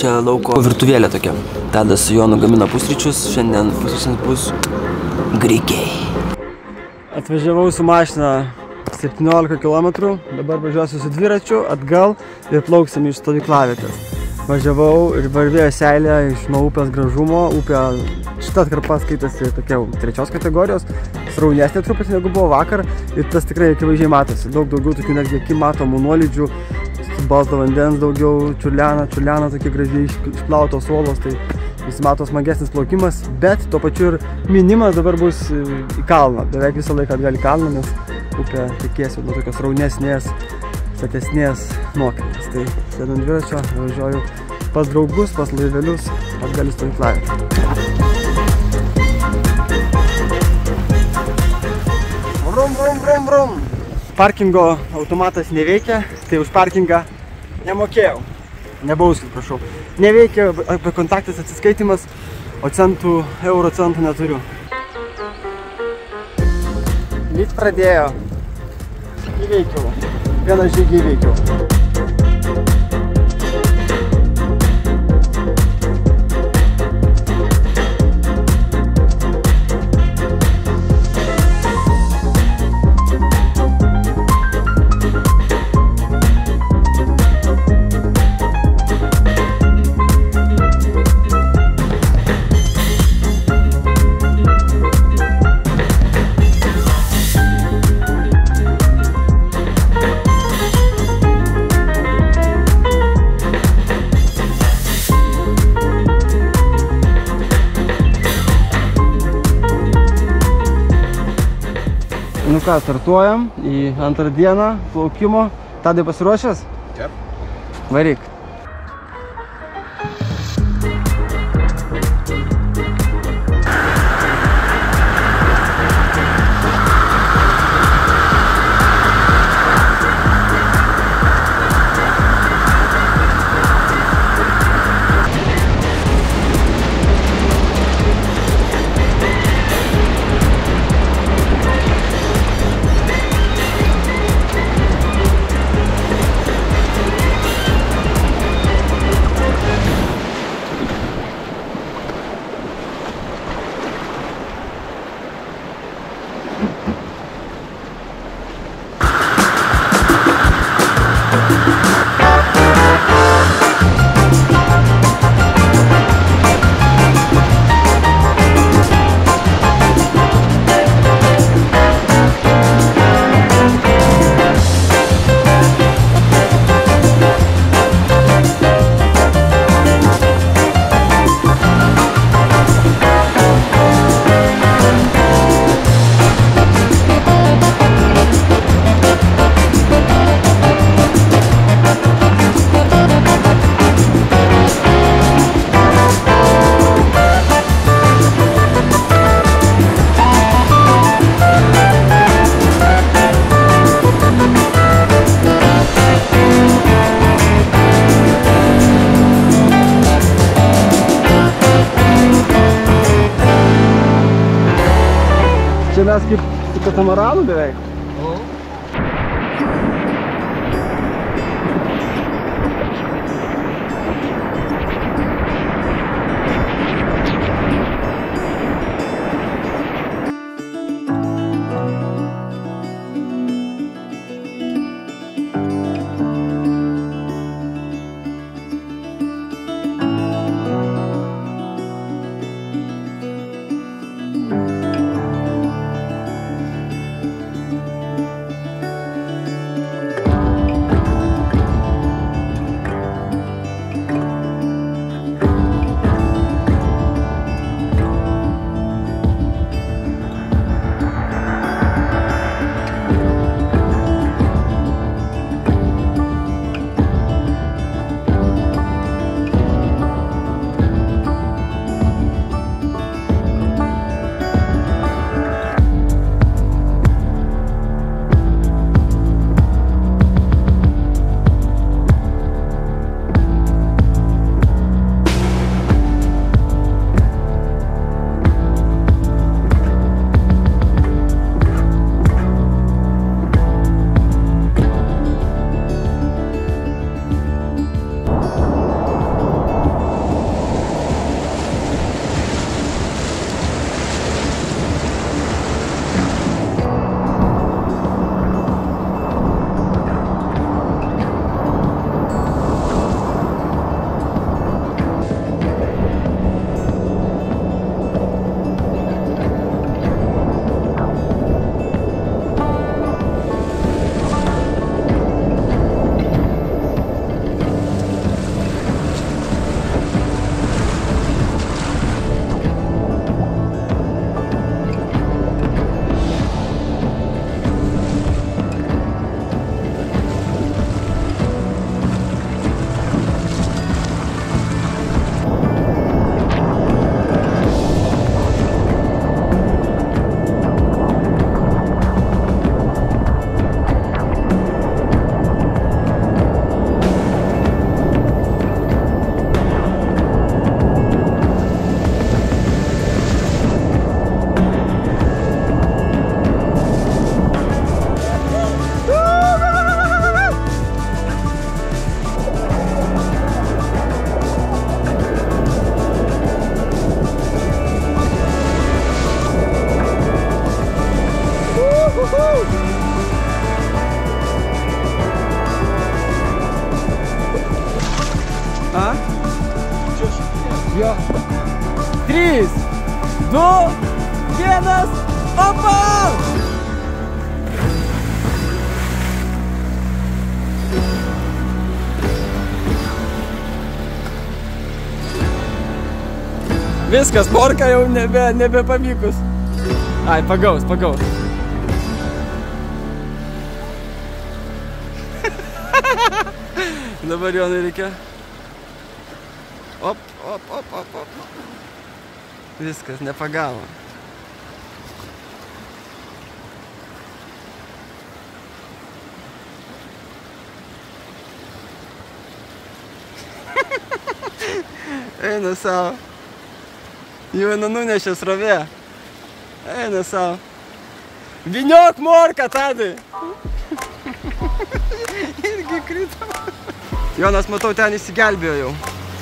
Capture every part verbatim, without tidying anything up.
Čia lauko virtuvėlė tokia. Tadas su Jonu gamina pusryčius, šiandien pusryčiams bus grikiai. Atvažiavau su mašina septyniolika kilometrų, dabar važiuosiu su dviračiu atgal ir plauksim iš stovyklavietės. Važiavau ir varvėjo seilė iš nuo upės gražumo. Upė šita atkarpa skaitasi tokia trečios kategorijos, sraunesnė truputį negu buvo vakar ir tas tikrai akivaizdžiai matosi. Daug daugiau tokių netgi akį matomų nuolydžių, balto vandens daugiau, čiurlena, čiurlena tokie gražiai išplautos uolos, tai visi mato smagesnis plaukimas, bet tuo pačiu ir minimas dabar bus į kalną, beveik visą laiką atgal į kalną, nes upė tikėsi nuo tokios raunesnės, statesnės nuokaitės. Tai sėdu ant dviračio, važiuoju pas draugus, pas laivelius, atgal į stovyklavietę. Vrum, vrum, vrum, vrum. Parkingo automatas neveikia, tai už parkingą nemokėjau. Nebauskit, prašau. Neveikia bekontaktis atsiskaitimas, o centų, euro centų neturiu. Lyt pradėjo. Įveikiau. Vieną žygį įveikiau. Nu ką, startuojam į antrą dieną plaukimo. Tadai pasiruošęs? Taip. Varyk. Čia mes kaip su katamaranu beveik. A? Jo. Trys, du, vienas, opa! Viskas, morka jau nebe, nebepavykus. Ai, pagaus, pagaus. Dabar Jonai reikia. Op, op, op, op, op. Viskas, nepagavo. Eina savo. Joną nunešė srovė. Eina savo. Vyniok morką, Tadai. Irgi krito. Jonas, matau, ten įsigelbėjo jau.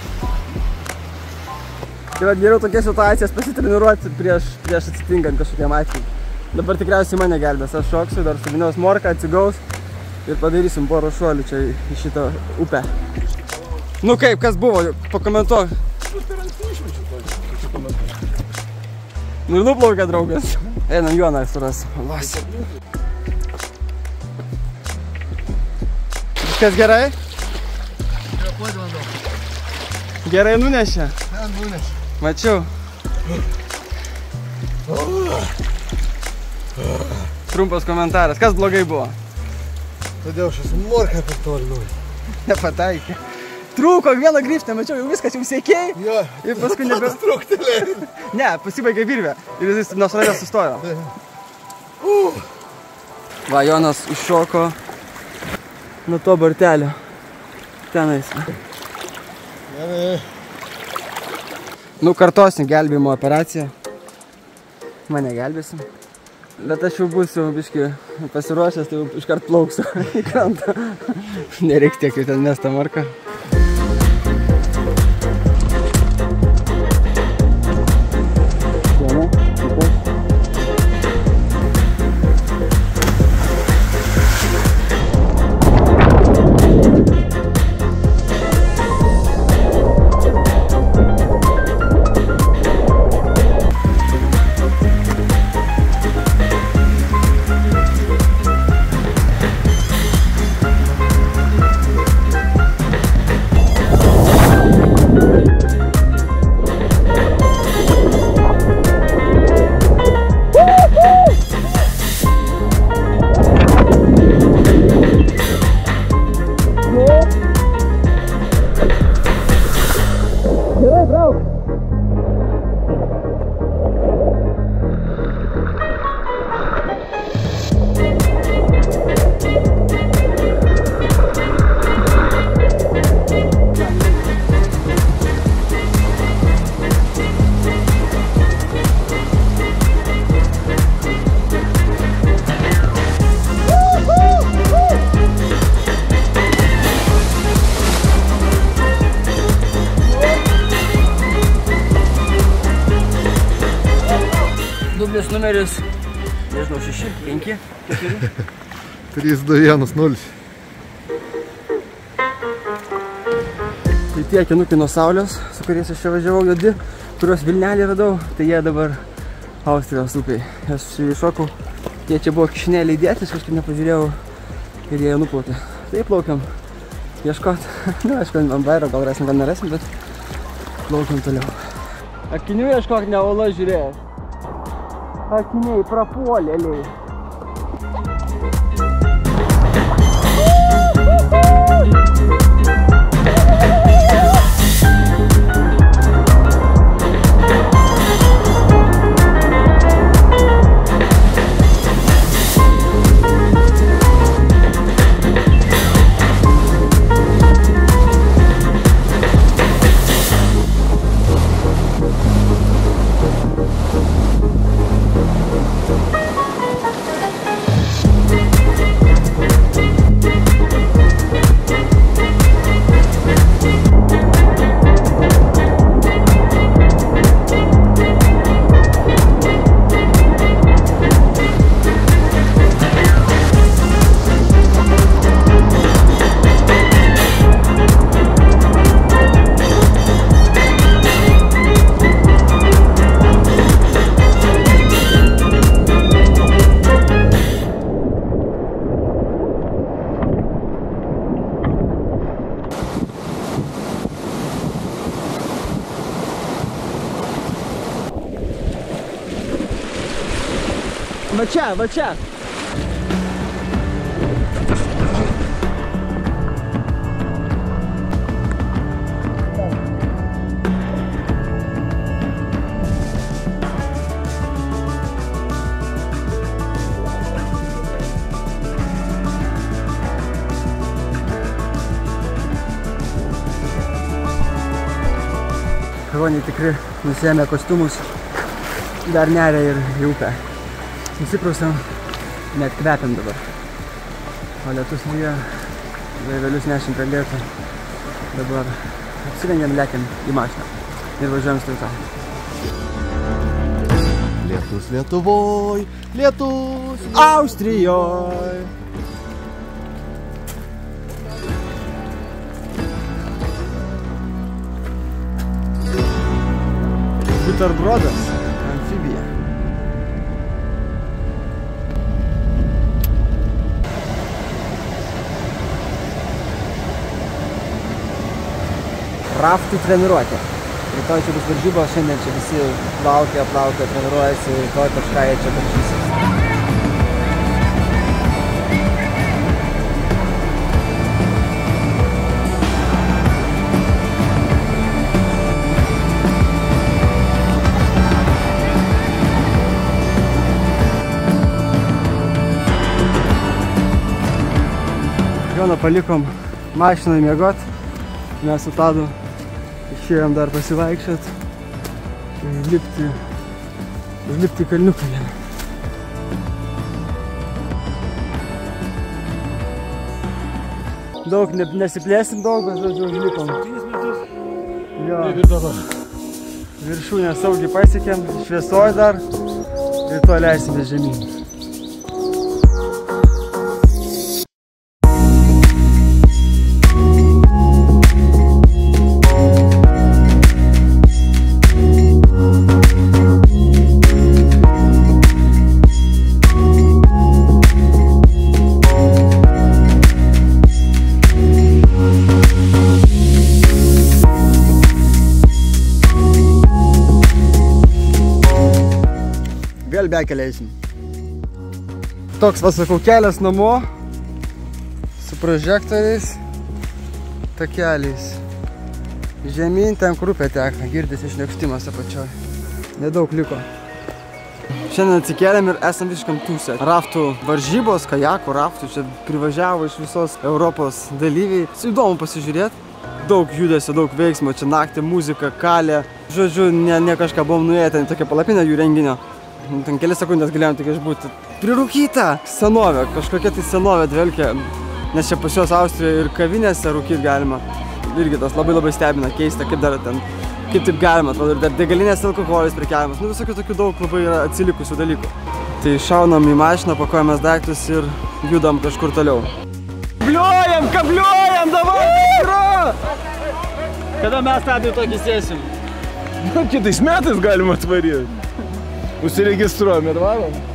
Tai va, geriau tokias situacijas pasitreniruoti prieš, prieš atsitinkant kažkokiam atveju. Dabar tikriausiai mane gelbės. Aš šoksiu, dar suvynios morką, atsigaus ir padarysim porą šuolių čia į šitą upę. Nu kaip, kas buvo? Pakomentuok. Nu ir nuplaukė draugas. Einam Joną suras. Lasi. Viskas gerai? Gerai nunešė? Ne, nunešė. Mačiau. Trumpas komentaras. Kas blogai buvo? Todėl aš esu morką per toli nori. Nepataikė. Trūko vieną grįžtą, mačiau, jau viskas jau siekiai. Jo. Ir paskui nebe... Trūktelė. Ne, pasibaigė virvė. Ir jis nuo srovės sustojo. Uh. Va, Jonas iššoko nuo to bartelio. Tenais. Gerai. Nu, kartosim gelbėjimo operaciją. Mane gelbėsim. Bet aš jau būsiu biškį pasiruošęs, tai jau iškart plauksiu į krantą. Nereiks tiek jau ten mestą morką. Dublis numeris, nežinau, šeši, penki, keturi. trys, du, vienas, nulis. Tai tie akinukai nuo saulės, su kuriais aš čia važiavau juodi, kuriuos Vilnelį radau, tai jie dabar Austrijos upiai. Aš iššokau, jie čia buvo kišenėliai dėtis, kažkaip nepažiūrėjau ir jie nuplaukė. Tai plaukiam ieškot. Nu, aišku, ant vairo gal rasim, gal nerasim, bet plaukiam toliau. Akinių ieškok, ne ola žiūrėjęs. Akiniai prapuolėliai. Va čia, va čia. Ruoniai tikri nusiėmė kostiumus, dar neria ir į upę. Nusiprausiam, net kvepiam dabar. O lietus lyja, laivelius nešim prie lietų. Dabar apsirengiam, lekiam į mašiną ir važiuojam stauta. Lietus Lietuvoj, lietus Austrijoj. Buterbrodas, amfibija. Raftų treniruotė. Rytoj čia bus varžybos, šiandien čia visi plaukia, plaukia, treniruojasi, rytoj kažką jie čia varžysis. Joną palikom mašinai miegot, mes su Tadu išėjom dar pasivaikščiot ir užlipti, užlipti kalniuką vieną. Daug ne, nesiplėsim daug, bet žodžiu užlipom. Jo. Viršūnę saugiai pasiekėm, šviesoj dar ir to leisimės žemyn. Vėl bekeleisim. Toks, va sakau, kelias namo su prožektoriais, takeliais. Žemyn ten kur upė teka, girdisi šniokštimas apačioj. Nedaug liko. Šiandien atsikėlėm ir esam visiškam tūse. Raftų varžybos, kajakų, raftų, čia privažiavo iš visos Europos dalyviai. Įdomu pasižiūrėti. Daug judesio, daug veiksmo, čia naktį muzika, kalė. Žodžiu, ne, ne kažką buvom nuėję, ten tokia palapinė jų renginio. Ten kelias sekundės galėjom tik išbūti. Prirūkyta! Senovė, kažkokia tai senovė dvelkia. Nes čia pas juos Austrijoje ir kavinėse rūkyti galima. Irgi tas labai labai stebina, keista, kaip dar ten, kaip taip galima, atrodo, ir dar degalinės alkoholis prekiavimas. Nu, visokių tokių daug labai yra atsilikusių dalykų. Tai šaunam į mašiną, pakuojamės daiktus ir judam kažkur toliau. Kabliuojam, kabliuojam, davai! Kada mes tada tokį sėsim? Nu, kitais metais galima atvaryti. Užsiregistruojam ir varom.